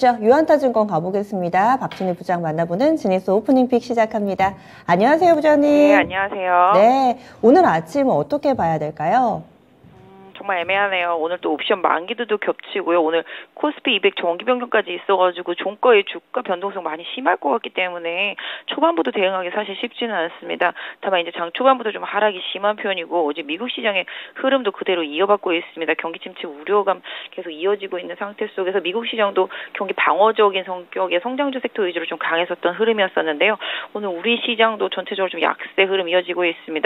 주시죠. 유한타증권 가보겠습니다. 박준희 부장 만나보는 지니스 오프닝픽 시작합니다. 안녕하세요, 부장님. 네, 안녕하세요. 네, 오늘 아침 어떻게 봐야 될까요? 정말 애매하네요. 오늘 또 옵션 만기도 겹치고요. 오늘 코스피 200 정기 변경까지 있어가지고 종가의 주가 변동성 많이 심할 것 같기 때문에 초반부터 대응하기 사실 쉽지는 않습니다. 다만 이제 장 초반부터 좀 하락이 심한 편이고 어제 미국 시장의 흐름도 그대로 이어받고 있습니다. 경기 침체 우려감 계속 이어지고 있는 상태 속에서 미국 시장도 경기 방어적인 성격의 성장주 섹터 위주로 좀 강했었던 흐름이었었는데요. 오늘 우리 시장도 전체적으로 좀 약세 흐름 이어지고 있습니다.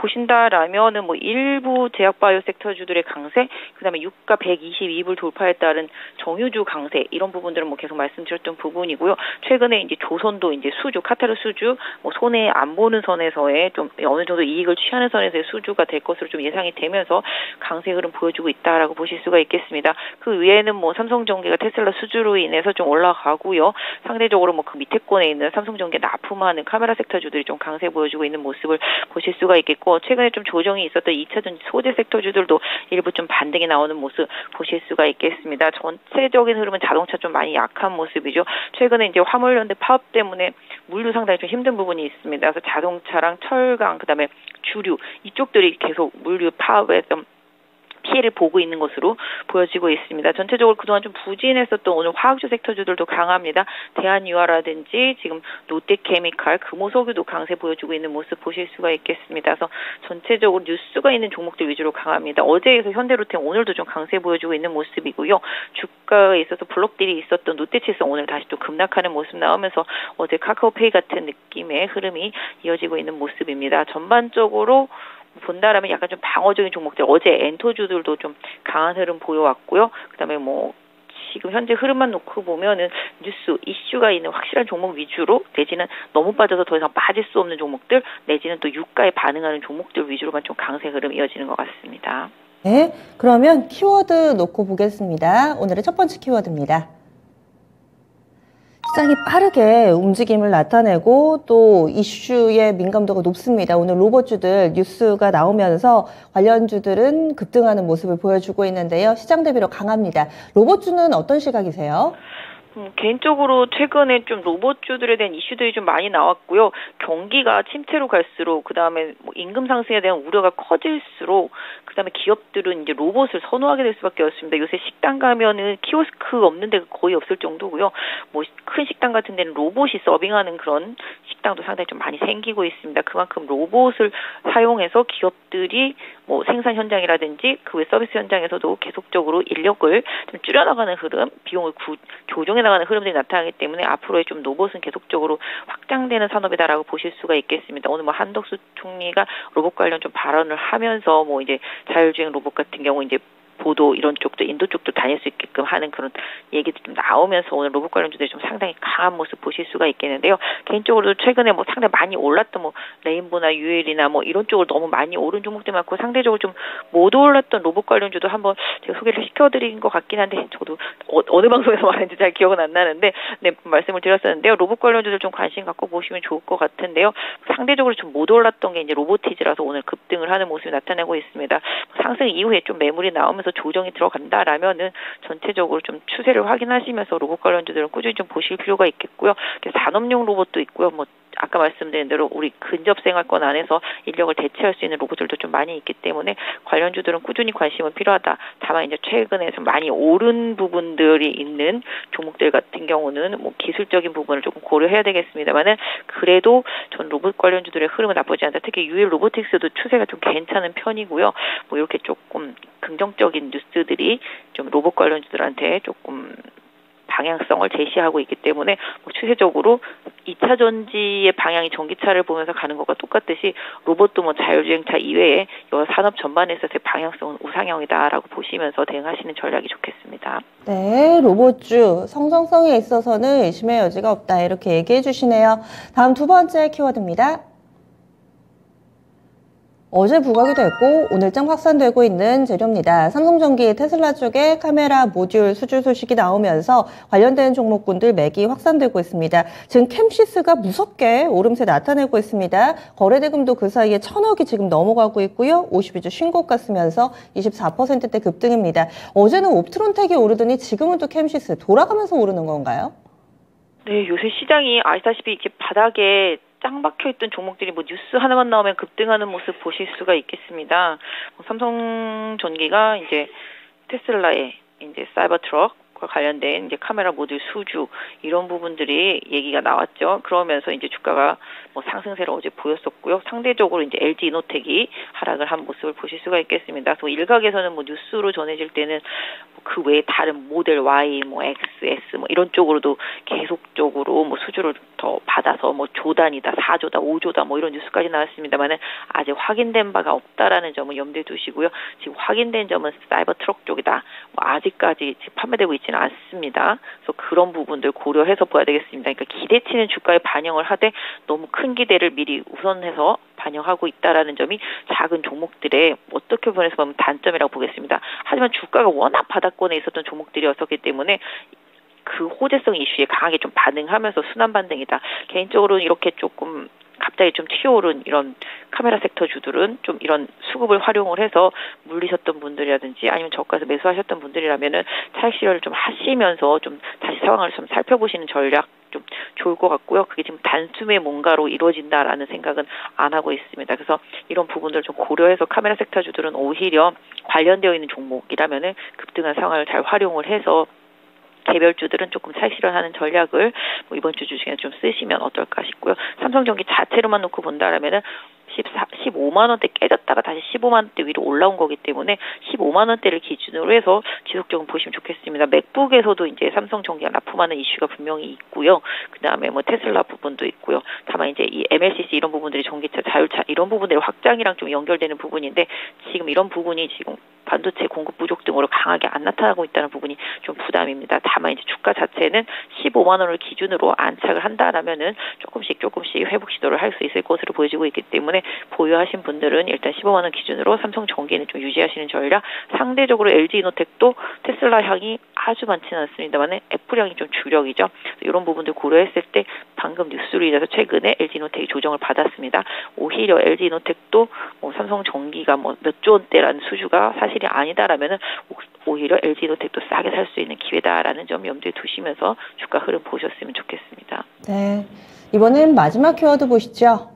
보신다라면은 뭐 일부 제약바이오 섹터주들의 강세, 그다음에 유가 122불 돌파에 따른 정유주 강세 이런 부분들은 뭐 계속 말씀드렸던 부분이고요. 최근에 이제 조선도 이제 수주, 카타르 수주, 뭐 손해 안 보는 선에서의 좀 어느 정도 이익을 취하는 선에서의 수주가 될 것으로 좀 예상이 되면서 강세 흐름 보여주고 있다라고 보실 수가 있겠습니다. 그 외에는 뭐 삼성전기가 테슬라 수주로 인해서 좀 올라가고요. 상대적으로 뭐 그 밑에권에 있는 삼성전기 납품하는 카메라 섹터주들이 좀 강세 보여주고 있는 모습을 보실 수가 있겠고, 최근에 좀 조정이 있었던 2차전지 소재 섹터주들도 일부 좀 반등이 나오는 모습 보실 수가 있겠습니다. 전체적인 흐름은 자동차 좀 많이 약한 모습이죠. 최근에 이제 화물연대 파업 때문에 물류 상당히 좀 힘든 부분이 있습니다. 그래서 자동차랑 철강, 그다음에 주류 이쪽들이 계속 물류 파업에 좀 피해를 보고 있는 것으로 보여지고 있습니다. 전체적으로 그동안 좀 부진했었던 오늘 화학주 섹터주들도 강합니다. 대한유화라든지 지금 롯데케미칼, 금호석유도 강세 보여주고 있는 모습 보실 수가 있겠습니다. 그래서 전체적으로 뉴스가 있는 종목들 위주로 강합니다. 어제에서 현대로템 오늘도 좀 강세 보여주고 있는 모습이고요. 주가에 있어서 블록딜이 있었던 롯데칠성 오늘 다시 또 급락하는 모습 나오면서 어제 카카오페이 같은 느낌의 흐름이 이어지고 있는 모습입니다. 전반적으로 본다라면 약간 좀 방어적인 종목들, 어제 엔터주들도 좀 강한 흐름 보여왔고요. 그다음에 뭐 지금 현재 흐름만 놓고 보면은 뉴스 이슈가 있는 확실한 종목 위주로, 내지는 너무 빠져서 더 이상 빠질 수 없는 종목들, 내지는 또 유가에 반응하는 종목들 위주로만 좀 강세 흐름 이어지는 것 같습니다. 네, 그러면 키워드 놓고 보겠습니다. 오늘의 첫 번째 키워드입니다. 시장이 빠르게 움직임을 나타내고 또 이슈의 민감도가 높습니다. 오늘 로봇주들 뉴스가 나오면서 관련주들은 급등하는 모습을 보여주고 있는데요. 시장 대비로 강합니다. 로봇주는 어떤 시각이세요? 개인적으로 최근에 좀 로봇주들에 대한 이슈들이 좀 많이 나왔고요. 경기가 침체로 갈수록, 그다음에 뭐 임금 상승에 대한 우려가 커질수록, 그다음에 기업들은 이제 로봇을 선호하게 될 수밖에 없습니다. 요새 식당 가면은 키오스크 없는 데가 거의 없을 정도고요. 뭐 큰 식당 같은 데는 로봇이 서빙하는 그런 식당도 상당히 좀 많이 생기고 있습니다. 그만큼 로봇을 사용해서 기업들이 뭐 생산 현장이라든지 그 외 서비스 현장에서도 계속적으로 인력을 좀 줄여나가는 흐름, 비용을 조정해 나가는 흐름들이 나타나기 때문에 앞으로의 좀 로봇은 계속적으로 확장되는 산업이다라고 보실 수가 있겠습니다. 오늘 뭐 한덕수 총리가 로봇 관련 좀 발언을 하면서 뭐 이제 자율주행 로봇 같은 경우 이제 보도 이런 쪽도 인도 쪽도 다닐 수 있게끔 하는 그런 얘기도 좀 나오면서 오늘 로봇 관련주들이 좀 상당히 강한 모습 보실 수가 있겠는데요. 개인적으로도 최근에 뭐 상당히 많이 올랐던 뭐 레인보나 유엘이나 뭐 이런 쪽으로 너무 많이 오른 종목들 많고, 상대적으로 좀 못 올랐던 로봇 관련주도 한번 제가 소개를 시켜드린 것 같긴 한데, 저도 어느 방송에서 말했는지 잘 기억은 안 나는데 네, 말씀을 드렸었는데요. 로봇 관련주들 좀 관심 갖고 보시면 좋을 것 같은데요. 상대적으로 좀 못 올랐던 게 이제 로보티즈라서 오늘 급등을 하는 모습이 나타나고 있습니다. 상승 이후에 좀 매물이 나오면서 조정이 들어간다라면은 전체적으로 좀 추세를 확인하시면서 로봇 관련주들은 꾸준히 좀 보실 필요가 있겠고요. 산업용 로봇도 있고요. 뭐 아까 말씀드린 대로 우리 근접 생활권 안에서 인력을 대체할 수 있는 로봇들도 좀 많이 있기 때문에 관련주들은 꾸준히 관심은 필요하다. 다만 이제 최근에 좀 많이 오른 부분들이 있는 종목들 같은 경우는 뭐 기술적인 부분을 조금 고려해야 되겠습니다만은, 그래도 전 로봇 관련주들의 흐름은 나쁘지 않다. 특히 유일 로보틱스도 추세가 좀 괜찮은 편이고요. 뭐 이렇게 조금 긍정적인 뉴스들이 좀 로봇 관련주들한테 조금 방향성을 제시하고 있기 때문에 뭐 추세적으로 2차 전지의 방향이 전기차를 보면서 가는 것과 똑같듯이 로봇도 뭐 자율주행차 이외에 여러 산업 전반에 있어서의 방향성은 우상향이다라고 보시면서 대응하시는 전략이 좋겠습니다. 네, 로봇주 성장성에 있어서는 의심의 여지가 없다, 이렇게 얘기해 주시네요. 다음 두 번째 키워드입니다. 어제 부각이 됐고 오늘장 확산되고 있는 재료입니다. 삼성전기 테슬라 쪽에 카메라 모듈 수주 소식이 나오면서 관련된 종목군들 매기 확산되고 있습니다. 지금 캠시스가 무섭게 오름세 나타내고 있습니다. 거래대금도 그 사이에 1,000억이 지금 넘어가고 있고요. 52주 신고가 쓰면서 24%대 급등입니다. 어제는 옵트론텍이 오르더니 지금은 또 캠시스 돌아가면서 오르는 건가요? 네, 요새 시장이 아시다시피 이렇게 바닥에 짱 박혀있던 종목들이 뭐 뉴스 하나만 나오면 급등하는 모습 보실 수가 있겠습니다. 삼성전기가 이제 테슬라의 이제 사이버 트럭과 관련된 이제 카메라 모듈 수주 이런 부분들이 얘기가 나왔죠. 그러면서 이제 주가가 뭐 상승세를 어제 보였었고요. 상대적으로 이제 LG 이노텍이 하락을 한 모습을 보실 수가 있겠습니다. 그래서 일각에서는 뭐 뉴스로 전해질 때는 그 외에 다른 모델 Y, 뭐 X, S 뭐 이런 쪽으로도 계속적으로 뭐 수주를 더 받아서 뭐 조단이다, 4조다, 5조다 뭐 이런 뉴스까지 나왔습니다만은 아직 확인된 바가 없다라는 점을 염두에 두시고요. 지금 확인된 점은 사이버 트럭 쪽이다. 뭐 아직까지 판매되고 있지는 않습니다. 그래서 그런 부분들 고려해서 봐야 되겠습니다. 그러니까 기대치는 주가에 반영을 하되 너무 큰 기대를 미리 우선해서 반영하고 있다라는 점이 작은 종목들의 어떻게 보면 단점이라고 보겠습니다. 하지만 주가가 워낙 바닥권에 있었던 종목들이었기 때문에 그 호재성 이슈에 강하게 좀 반응하면서 순환 반등이다. 개인적으로는 이렇게 조금 갑자기 좀 튀어오른 이런 카메라 섹터 주들은 좀 이런 수급을 활용을 해서 물리셨던 분들이라든지 아니면 저가에서 매수하셨던 분들이라면은 차익 실현을 좀 하시면서 좀 다시 상황을 좀 살펴보시는 전략 좀 좋을 것 같고요. 그게 지금 단숨에 뭔가로 이루어진다라는 생각은 안 하고 있습니다. 그래서 이런 부분들을 좀 고려해서 카메라 섹터 주들은 오히려 관련되어 있는 종목이라면은 급등한 상황을 잘 활용을 해서 개별주들은 조금 차익 실현하는 전략을 뭐 이번 주 중에 좀 쓰시면 어떨까 싶고요. 삼성전기 자체로만 놓고 본다라면은 15만 원대 깨졌다가 다시 15만 원대 위로 올라온 거기 때문에 15만 원대를 기준으로 해서 지속적으로 보시면 좋겠습니다. 맥북에서도 이제 삼성전기가 납품하는 이슈가 분명히 있고요. 그 다음에 뭐 테슬라 부분도 있고요. 다만 이제 이 MLCC 이런 부분들이 전기차, 자율차 이런 부분들의 확장이랑 좀 연결되는 부분인데 지금 이런 부분이 지금 반도체 공급 부족 등으로 강하게 안 나타나고 있다는 부분이 좀 부담입니다. 다만 이제 주가 자체는 15만 원을 기준으로 안착을 한다라면은 조금씩 회복 시도를 할 수 있을 것으로 보여지고 있기 때문에 보유하신 분들은 일단 15만 원 기준으로 삼성전기는 좀 유지하시는 전략. 상대적으로 LG 이노텍도 테슬라 향이 아주 많지는 않습니다만 애플 향이 좀 주력이죠. 이런 부분들 고려했을 때 방금 뉴스로 인해서 최근에 LG 이노텍이 조정을 받았습니다. 오히려 LG 이노텍도 뭐 삼성전기가 뭐 몇 조 원대라는 수주가 사실이 아니다라면은 오히려 LG 이노텍도 싸게 살 수 있는 기회다라는 점 염두에 두시면서 주가 흐름 보셨으면 좋겠습니다. 네, 이번엔 마지막 키워드 보시죠.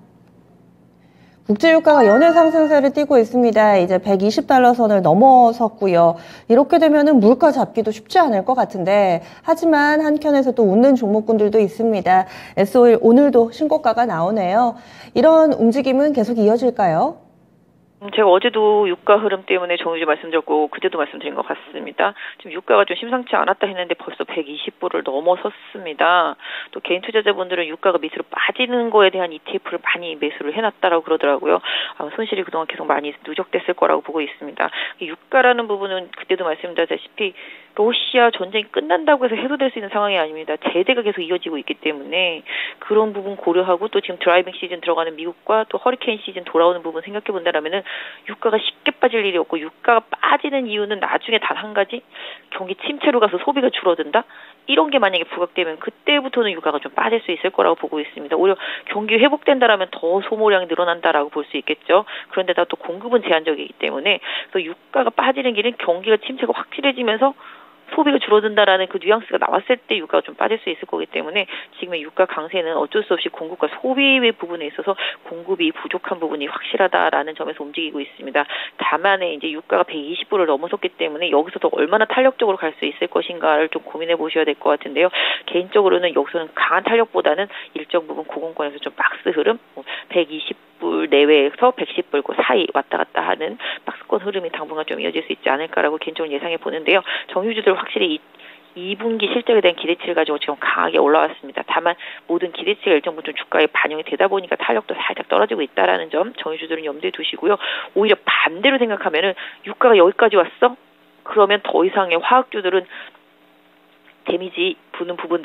국제유가가 연일 상승세를 띠고 있습니다. 이제 120달러 선을 넘어섰고요. 이렇게 되면은 물가 잡기도 쉽지 않을 것 같은데 하지만 한켠에서 또 웃는 종목군들도 있습니다. S-오일 오늘도 신고가가 나오네요. 이런 움직임은 계속 이어질까요? 제가 어제도 유가 흐름 때문에 정유주 말씀드렸고 그제도 말씀드린 것 같습니다. 지금 유가가 좀 심상치 않았다 했는데 벌써 120불을 넘어섰습니다. 또 개인 투자자분들은 유가가 밑으로 빠지는 거에 대한 ETF를 많이 매수를 해놨다라고 그러더라고요. 손실이 그동안 계속 많이 누적됐을 거라고 보고 있습니다. 유가라는 부분은 그때도 말씀드렸다시피 러시아 전쟁이 끝난다고 해서 해소될 수 있는 상황이 아닙니다. 제재가 계속 이어지고 있기 때문에 그런 부분 고려하고 또 지금 드라이빙 시즌 들어가는 미국과 또 허리케인 시즌 돌아오는 부분 생각해 본다라면은 유가가 쉽게 빠질 일이 없고 유가가 빠지는 이유는 나중에 단 한 가지 경기 침체로 가서 소비가 줄어든다? 이런 게 만약에 부각되면 그때부터는 유가가 좀 빠질 수 있을 거라고 보고 있습니다. 오히려 경기 회복된다라면 더 소모량이 늘어난다라고 볼 수 있겠죠. 그런데다 또 공급은 제한적이기 때문에 그래서 유가가 빠지는 길은 경기가 침체가 확실해지면서 소비가 줄어든다라는 그 뉘앙스가 나왔을 때 유가가 좀 빠질 수 있을 거기 때문에 지금의 유가 강세는 어쩔 수 없이 공급과 소비의 부분에 있어서 공급이 부족한 부분이 확실하다라는 점에서 움직이고 있습니다. 다만에 이제 유가가 120불을 넘어섰기 때문에 여기서 더 얼마나 탄력적으로 갈 수 있을 것인가를 좀 고민해 보셔야 될 것 같은데요. 개인적으로는 여기서는 강한 탄력보다는 일정 부분 고공권에서 좀 박스 흐름, 120불 내외에서 110불 그 사이 왔다 갔다 하는 박스권 흐름이 당분간 좀 이어질 수 있지 않을까라고 개인적으로 예상해 보는데요. 정유주들 확실히 2분기 실적에 대한 기대치를 가지고 지금 강하게 올라왔습니다. 다만 모든 기대치가 일정 부분 주가에 반영이 되다 보니까 탄력도 살짝 떨어지고 있다라는 점 정유주들은 염두에 두시고요. 오히려 반대로 생각하면은 유가가 여기까지 왔어? 그러면 더 이상의 화학주들은 데미지 부는 부분들이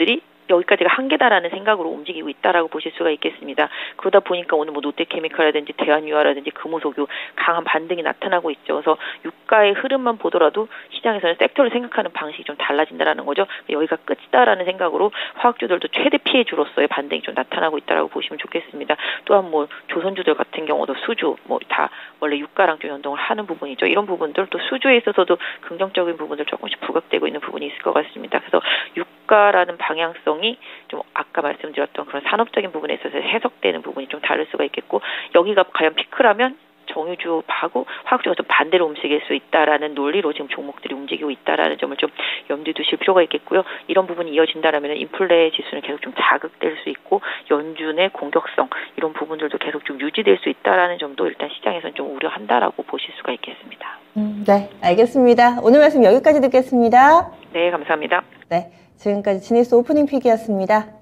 여기까지가 한계다라는 생각으로 움직이고 있다라고 보실 수가 있겠습니다. 그러다 보니까 오늘 뭐 롯데케미칼이라든지 대한유화라든지 금호석유 강한 반등이 나타나고 있죠. 그래서 유가의 흐름만 보더라도 시장에서는 섹터를 생각하는 방식이 좀 달라진다라는 거죠. 여기가 끝이다라는 생각으로 화학주들도 최대 피해주로서의 반등이 좀 나타나고 있다라고 보시면 좋겠습니다. 또한 뭐 조선주들 같은 경우도 수주 뭐 다 원래 유가랑 좀 연동을 하는 부분이죠. 이런 부분들 또 수주에 있어서도 긍정적인 부분들 조금씩 부각되고 있는 부분이 있을 것 같습니다. 그래서 유가라는 방향성이 좀 아까 말씀드렸던 그런 산업적인 부분에 있어서 해석되는 부분이 좀 다를 수가 있겠고, 여기가 과연 피크라면 정유주하고 화학주가 좀 반대로 움직일 수 있다라는 논리로 지금 종목들이 움직이고 있다라는 점을 좀 염두에 두실 필요가 있겠고요. 이런 부분이 이어진다라면 인플레 지수는 계속 좀 자극될 수 있고 연준의 공격성 이런 부분들도 계속 좀 유지될 수 있다라는 점도 일단 시장에서는 좀 우려한다라고 보실 수가 있겠습니다. 네, 알겠습니다. 오늘 말씀 여기까지 듣겠습니다. 네, 감사합니다. 네, 지금까지 지니스 오프닝 픽이었습니다.